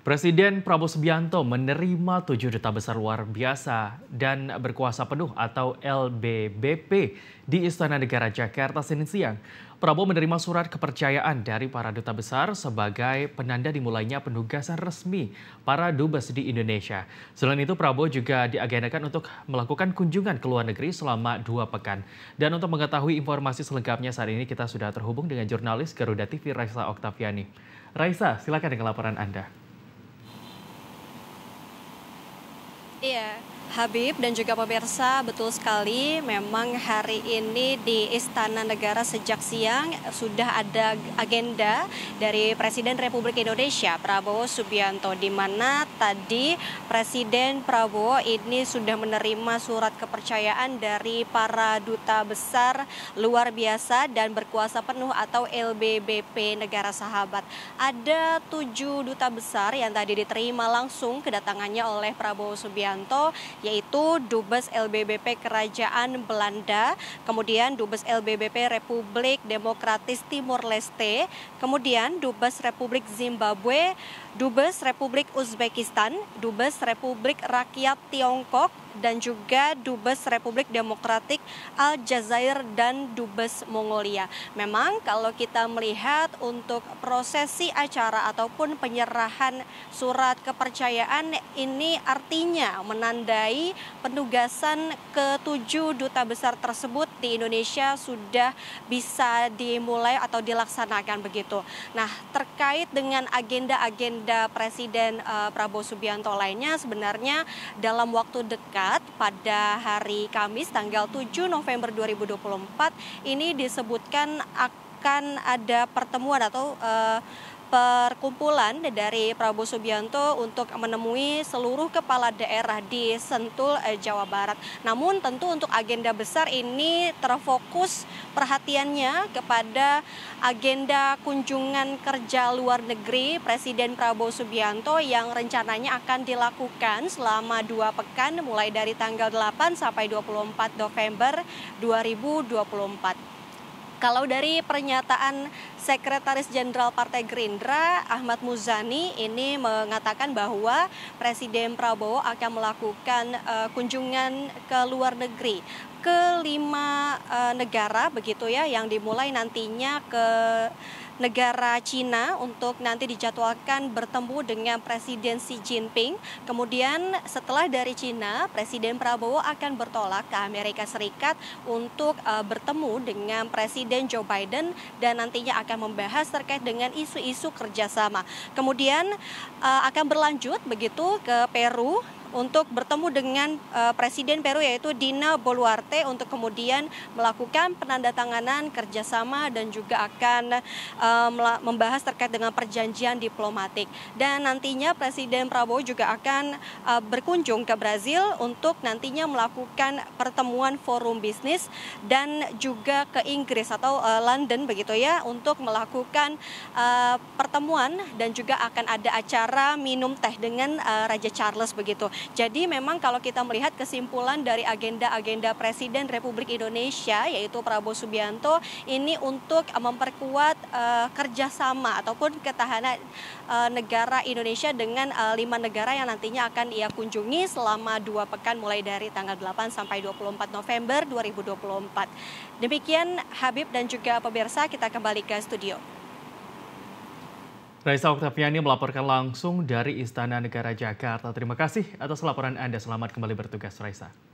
Presiden Prabowo Subianto menerima 7 duta besar luar biasa dan berkuasa penuh atau LBBP di Istana Negara Jakarta Senin siang. Prabowo menerima surat kepercayaan dari para duta besar sebagai penanda dimulainya penugasan resmi para dubes di Indonesia. Selain itu, Prabowo juga diagendakan untuk melakukan kunjungan ke luar negeri selama 2 pekan. Dan untuk mengetahui informasi selengkapnya saat ini kita sudah terhubung dengan jurnalis Garuda TV Raisa Oktaviani. Raisa, silakan dengan laporan Anda. Iya, Habib dan juga pemirsa, betul sekali memang hari ini di Istana Negara sejak siang sudah ada agenda dari Presiden Republik Indonesia Prabowo Subianto, di mana tadi Presiden Prabowo ini sudah menerima surat kepercayaan dari para duta besar luar biasa dan berkuasa penuh atau LBBP negara sahabat. Ada 7 duta besar yang tadi diterima langsung kedatangannya oleh Prabowo Subianto, yaitu Dubes LBBP Kerajaan Belanda, kemudian Dubes LBBP Republik Demokratis Timur Leste, kemudian Dubes Republik Zimbabwe, Dubes Republik Uzbekistan, Dubes Republik Rakyat Tiongkok, dan juga Dubes Republik Demokratik Aljazair dan Dubes Mongolia. Memang kalau kita melihat untuk prosesi acara ataupun penyerahan surat kepercayaan ini artinya menandai penugasan ke-7 duta besar tersebut di Indonesia sudah bisa dimulai atau dilaksanakan begitu. Nah, terkait dengan agenda-agenda Presiden Prabowo Subianto lainnya, sebenarnya dalam waktu dekat pada hari Kamis tanggal 7 November 2024 ini disebutkan akan ada pertemuan atau perkumpulan dari Prabowo Subianto untuk menemui seluruh kepala daerah di Sentul, Jawa Barat. Namun tentu untuk agenda besar ini terfokus perhatiannya kepada agenda kunjungan kerja luar negeri Presiden Prabowo Subianto yang rencananya akan dilakukan selama 2 pekan mulai dari tanggal 8 sampai 24 November 2024. Kalau dari pernyataan Sekretaris Jenderal Partai Gerindra Ahmad Muzani ini mengatakan bahwa Presiden Prabowo akan melakukan kunjungan ke luar negeri ke 5 negara begitu ya, yang dimulai nantinya ke negara Cina untuk nanti dijadwalkan bertemu dengan Presiden Xi Jinping. Kemudian setelah dari Cina, Presiden Prabowo akan bertolak ke Amerika Serikat untuk bertemu dengan Presiden Joe Biden dan nantinya akan membahas terkait dengan isu-isu kerjasama. Kemudian akan berlanjut begitu ke Peru untuk bertemu dengan Presiden Peru yaitu Dina Boluarte untuk kemudian melakukan penandatanganan kerjasama dan juga akan membahas terkait dengan perjanjian diplomatik. Dan nantinya Presiden Prabowo juga akan berkunjung ke Brazil untuk nantinya melakukan pertemuan forum bisnis dan juga ke Inggris atau London begitu ya untuk melakukan pertemuan dan juga akan ada acara minum teh dengan Raja Charles begitu. Jadi memang kalau kita melihat kesimpulan dari agenda-agenda Presiden Republik Indonesia yaitu Prabowo Subianto ini untuk memperkuat kerjasama ataupun ketahanan negara Indonesia dengan 5 negara yang nantinya akan ia kunjungi selama 2 pekan mulai dari tanggal 8 sampai 24 November 2024. Demikian Habib dan juga pemirsa, kita kembali ke studio. Raisa Oktaviani melaporkan langsung dari Istana Negara Jakarta. Terima kasih atas laporan Anda. Selamat kembali bertugas, Raisa.